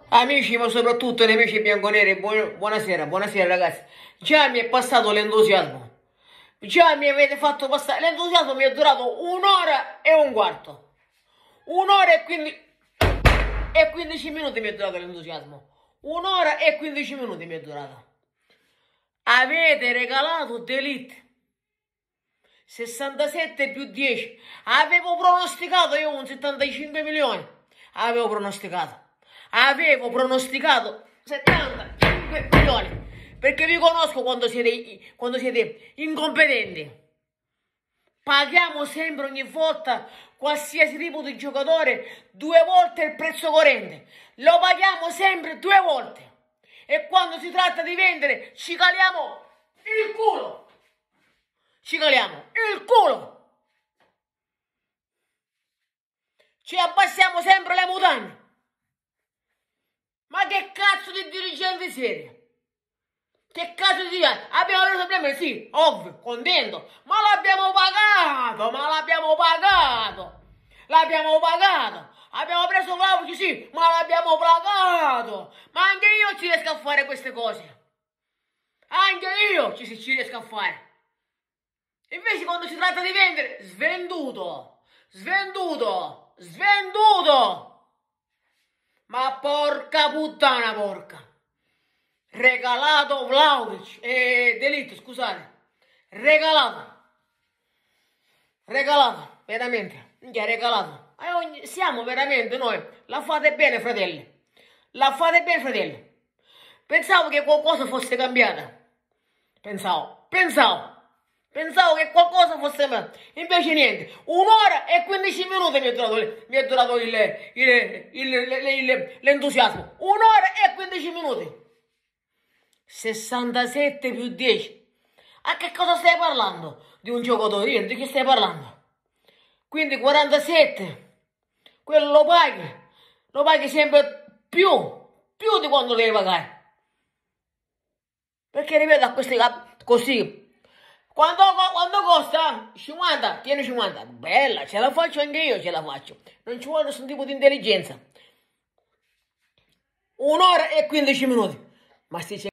Amici, ma soprattutto nemici bianconeri, buonasera, buonasera ragazzi. Già mi è passato l'entusiasmo. Già mi avete fatto passare. L'entusiasmo mi è durato un'ora e un quarto. Un'ora e 15 minuti mi è durato l'entusiasmo. Un'ora e 15 minuti mi è durato. Avete regalato D'Elite 67 più 10. Avevo pronosticato io un 75 milioni. Avevo pronosticato 75 milioni. Perché vi conosco quando siete incompetenti. Paghiamo sempre ogni volta qualsiasi tipo di giocatore 2 volte il prezzo corrente. Lo paghiamo sempre 2 volte. E quando si tratta di vendere ci caliamo il culo. Ci caliamo il culo. Ci abbassiamo sempre le mutande. Ma che cazzo di dirigenti siete? Che cazzo di dirigenti? Abbiamo avuto problemi? Sì, ovvio, contento. Ma l'abbiamo pagato, L'abbiamo pagato. Abbiamo preso Vlahovic, sì, ma l'abbiamo pagato. Ma anche io ci riesco a fare queste cose. Anche io ci riesco a fare. Invece quando si tratta di vendere, svenduto. Ma porca puttana, porca. Regalato Vlahovic D'Elite, scusate. Regalato, veramente. Minchia, regalato. Siamo veramente noi. La fate bene, fratelli. La fate bene, fratelli. Pensavo che qualcosa fosse cambiata. Pensavo che qualcosa fosse cambiato. Invece niente. Un'ora e 15 minuti mi è durato l'entusiasmo. Un'ora e 15 minuti. 67 più 10. A che cosa stai parlando? Di un giocatore? Di che stai parlando? Quindi 47. Quello lo paghi sempre più di quanto devi pagare. Perché ripeto a questi così. Quando costa 50, tieni 50. Bella, ce la faccio anche io, ce la faccio. Non ci vuole nessun tipo di intelligenza. Un'ora e 15 minuti. Ma